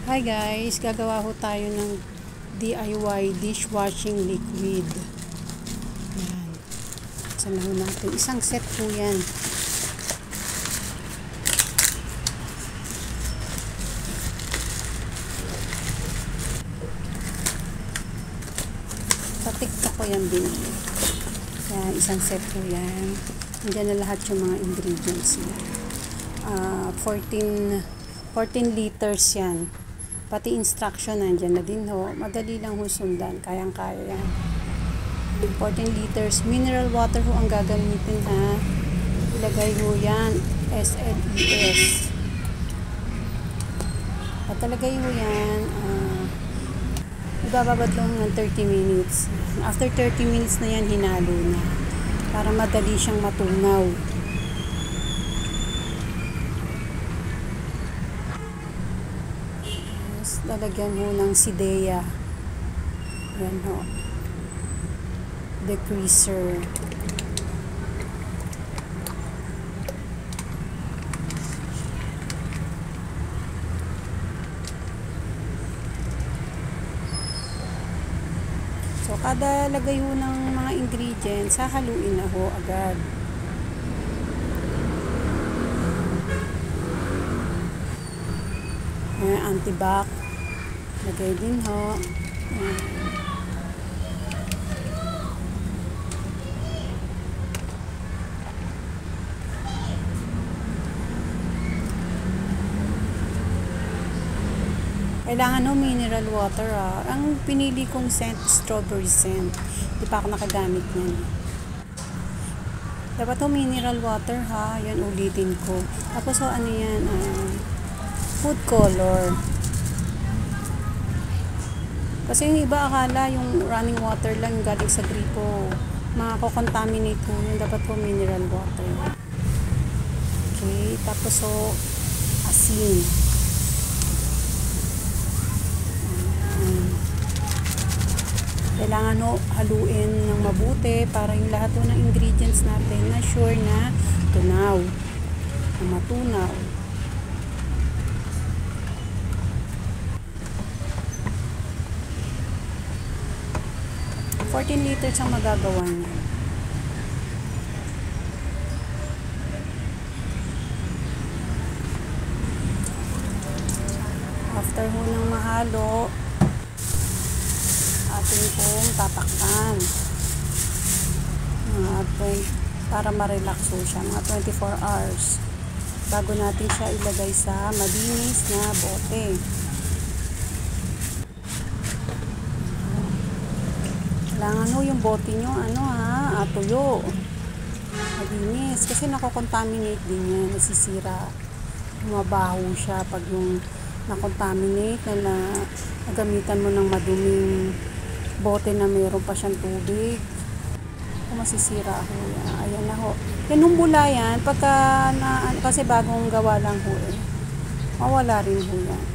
Hi guys, gagawa ho tayo ng DIY dishwashing liquid. Yan. Saan ho natin? Isang set po yan. Sa TikTok ko yan din. Yan, isang set po yan. Nandiyan na lahat yung mga ingredients niya. 14 liters yan. Pati instruction nandiyan na din ho. Madali lang ho sundan. Kayang-kaya yan. 14 liters. Mineral water ho ang gagamitin ha. Ilagay ho yan. SLES. At talagay ho yan. Ibababad lang ng 30 minutes. After 30 minutes na yan, hinalo na. Para madali siyang matunaw. Lalagyan mo ng sidea. Yan ho. Degreaser. So, kada lagay ho ng mga ingredients, hahaluin na ho agad. Antibac. Lagay din ho. Kailangan ho mineral water ha. Ang pinili kong scent, strawberry scent. Di pa ako nakagamit niyan. Dapat ho mineral water ha. Yan ulitin ko. Tapos ho ano yan? Food color. Kasi yung iba akala yung running water lang galing sa gripo. Makakontaminate po yun. Dapat po mineral water. Okay. Tapos so, asin. Kailangan ho haluin ng mabuti para yung lahat ng ingredients natin na sure na tunaw. Na matunaw. 14 liters ang magagawa niya. After ho ng mahalo, atin pong tatakpan. Para ma-relax ho siya. Mga 24 hours. Bago natin siya ilagay sa malinis na bote. Kailangan ho yung bote nyo, tuyo. Malinis. Kasi nakokontaminate din yan. Nasisira. Mabaho siya pag yung nakontaminate na nagamitan mo ng maduming bote na mayroon pa siyang tubig. Kung masisira ho yan. Ayan na ho. Yung bula yan, kasi bagong gawa lang ho mawala rin ho yan.